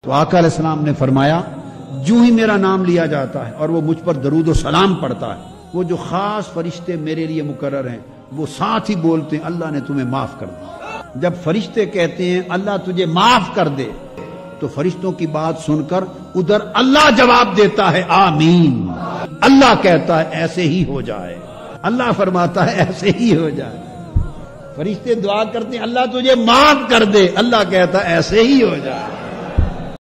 तो आका अलैहिस्सलाम ने फरमाया, जो ही मेरा नाम लिया जाता है और वो मुझ पर दरूद व सलाम पढ़ता है, वो जो खास फरिश्ते मेरे लिए मुकर्रर हैं वो साथ ही बोलते हैं अल्लाह ने तुम्हें माफ कर दिया। जब फरिश्ते कहते हैं अल्लाह तुझे माफ कर दे, तो फरिश्तों की बात सुनकर उधर अल्लाह जवाब देता है आमीन। अल्लाह कहता है ऐसे ही हो जाए, अल्लाह फरमाता है ऐसे ही हो जाए। फरिश्ते दुआ करते हैं अल्लाह तुझे माफ कर दे, अल्लाह कहता है ऐसे ही हो जाए।